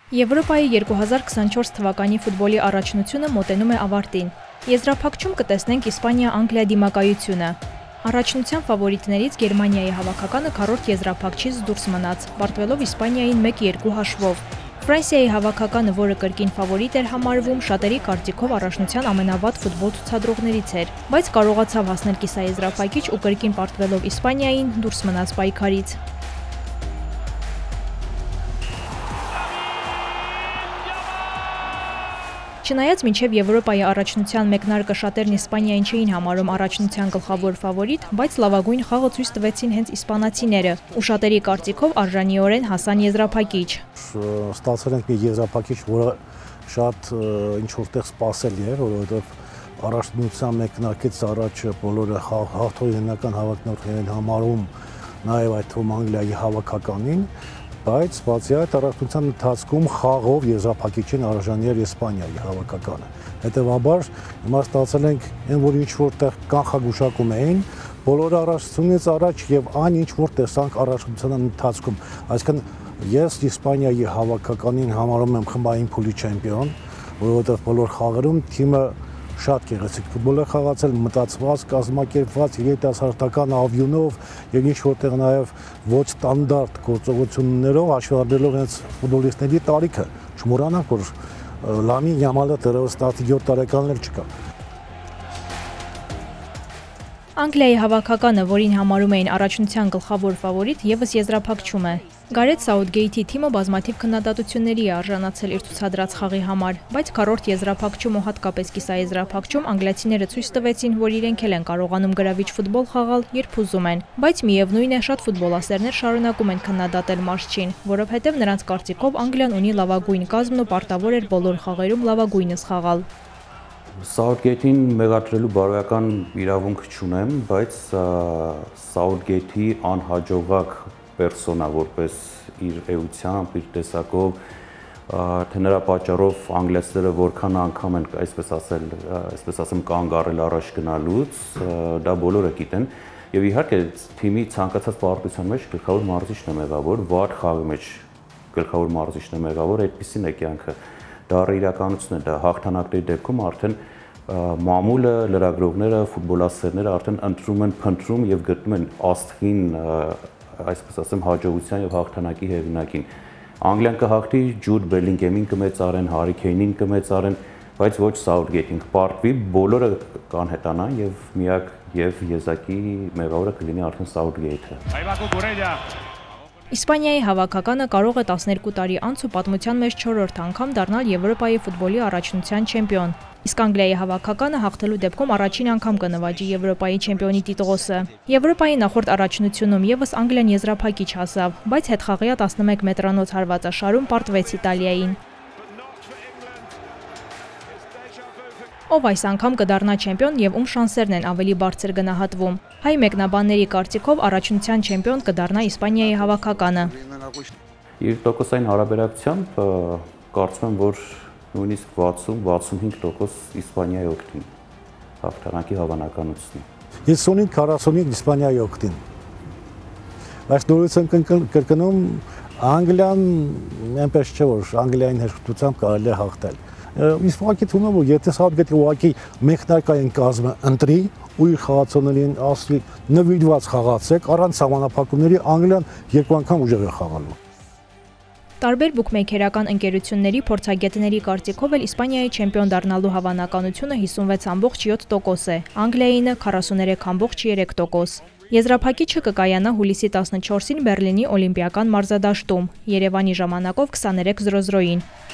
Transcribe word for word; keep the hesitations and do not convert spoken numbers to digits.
Եվրոպայի երկու հազար քսանչորս թվականի ֆուտբոլի առաջնությունը մոտենում է ավարտին։ Եզրափակչում կտեսնենք Իսպանիա-Անգլիա դիմակայությունը։ Առաջնության ֆավորիտներից Գերմանիայի հավաքականը քառորդ եզրափակչից դուրս մնաց, պարտվելով Իսպանիային մեկ երկու հաշվով։ Ֆրանսիայի հավաքականը, որը կրկին ֆավորիտ էր համարվում, շատերի կարծիքով առաջնության ամենավատ ֆուտբոլ ցուցադրողներից էր, բայց կարողացավ հասնել կիսաեզրափակիչ ու կրկին պարտվելով Իսպանիային դուրս մնաց պայքարից։ Չնայած մինչև Եվրոպայի առաջնության մեկնարկը շատերն Իսպանիային չէին համարում առաջնության գլխավոր ֆավորիտ, բայց լավագույն խաղը ցույց տվեցին հենց իսպանացիները, ու շատերի կարծիքով արժանիորեն հասան եզրափակիչ։ Ստացել ենք մի եզրափակիչ, որը շատ ինչ որտեղ սպասելի էր, որովհետև առաջնության մեկնարկից առաջ բոլորը հաղթողական հավակնորդներ են համարում, նաև այդ թվում Անգլիայի հավաքականին, բայց բացի այդ առաջնության ընթացքում խաղով եզրափակիչին արժանի էր Իսպանիայի հավաքականը։ Հետևաբար հիմա ստացել ենք այն, որ ինչ որտեղ կանխագուշակում էին բոլորը առաջնությունից առաջ եւ այն ինչ որ տեսանք առաջնության ընթացքում։ Այսինքն ես Իսպանիայի հավաքականին համարում եմ խմբային փուլի չեմպիոն, որովհետեւ բոլոր խաղերում թիմը շատ գեղեցիկ ֆուտբոլ է խաղացել, մտածված, կազմակերպված, երիտասարդական ավյունով եւ ինչ որտեղ նաեւ ոչ ստանդարտ գործողություններով հաշվի առնելով հենց ֆուտբոլիստների տարիքը։ Չմոռանանք, որ Լամին Յամալը դեռևս տասնյոթ տարեկան էլ չկա։ Անգլիայի հավաքականը, որին համարում էին առաջնության գլխավոր ֆավորիտ, եւս եզրափակչում է։ Գարեթ Սաութգեյթի թիմը բազմաթիվ քննադատությունների է արժանացել իր ցուցադրած խաղի համար, բայց քառորդ եզրափակչում ու հատկապես կիսաեզրափակչում անգլիացիները ցույց տվեցին, որ իրենք էլ են կարողանում գրավիչ ֆուտբոլ խաղալ, երբ ուզում են, բայց միևնույն է, շատ ֆուտբոլասերներ շարունակում են քննադատել մարզչին, որովհետև նրանց կարծիքով Անգլիան ունի լավագույն կազմն ու պարտավոր էր բոլոր խաղերում լավագույնս խաղալ։ Սաութգեյթին մեղադրելու բարոյական իրավունք չունեմ, բայց Սաութգեյթի անհաջողակ պերսոնա որպես իր էությամբ, իր տեսակով, թե նրա պատճառով անգլիացիները որքան անգամ են, այսպես ասել, այսպես ասեմ, կանգ առել առաջ գնալուց, դա բոլորը գիտեն, եւ իհարկե թիմի ցանկացած պարտության մեջ գլխավոր մարզիչն է մեղավոր, վատ խաղի մեջ գլխավոր մարզիչն է մեղավոր, այդպեսին է կյանքը։ Դա իրականությունն է, դա հաղթանակների դեպքում արդեն մամուլը, լրագրողները, ֆուտբոլասերները արդեն ընտրում են, փնտրում եւ գտնում են աստղին, այսպես ասեմ, հաջողության եւ հաղթանակի հեղինակին։ Անգլիան կհաղթի, Ջուդ Բելինգհեմին կմեծարեն, Հարի Քեյնին կմեծարեն, բայց ոչ Սաութգեյթին կպարտվի, բոլորը կանհետանան եւ միակ եւ եզակի մեղավորը կլինի արդեն Սաութգեյթը։ Իսպանիայի հավաքականը կարող է տասներկու տարի անց ու պատմության մեջ չորրորդ անգամ դառնալ Եվրոպայի ֆուտբոլի առաջնության չեմպիոն, իսկ Անգլիայի հավաքականը հաղթելու դեպքում առաջին անգամ կնվաճի Եվրոպայի չեմպիոնի տիտղոսը։ Եվրոպայի նախորդ առաջնությունում եւս Անգլիան եզրափակիչ հասավ, բայց հետխաղյա տասնմեկ մետրանոց հարվածաշարում պարտվեց Իտալիային։ Ով այս անգամ կդառնա չեմպիոն եւ ում շանսերն են ավելի բարձր գնահատվում։ Հայ մեկնաբանների կարծիքով առաջնության չեմպիոն կդառնա Իսպանիայի հավաքականը։ Իր տոկոսային հարաբերակցությամբ կարծում եմ, որ նույնիսկ վաթսուն վաթսունհինգ տոկոս Իսպանիայի օգտին հաղթանակի հավանականությունն է։ հիսունհինգ քառասունհինգ Իսպանիայի օգտին։ Բայց նորից եմ կրկնում, Անգլիան այնպես չէ, որ Անգլիային հեշտությամբ կարելի է հաղթել։ Իսկ ուղղակի թվում է, որ եթե Սաութգեյթը ուղղակի մեկնարկային կազմը ընտրի ու իր խաղացողներին ասի նվիրված խաղացեք, առանց սահմանափակումների Անգլիան երկու անգամ ուժեղ է խաղալու։ Տարբեր բուքմեյքերական ընկերությունների փորձագետների կարծիքով էլ Իսպանիայի չեմպիոն դառնալու հավանականությունը հիսունվեց ամբողջ յոթ տոկոս է, Անգլիայինը քառասուներեք ամբողջ երեք տոկոս։ Եզրափակիչը կկայանա հուլիսի տասնչորսին Բեռլինի Օլիմպիական մարզադաշտում, Երևանի ժամանակով քսաներեք զրո զրոյին։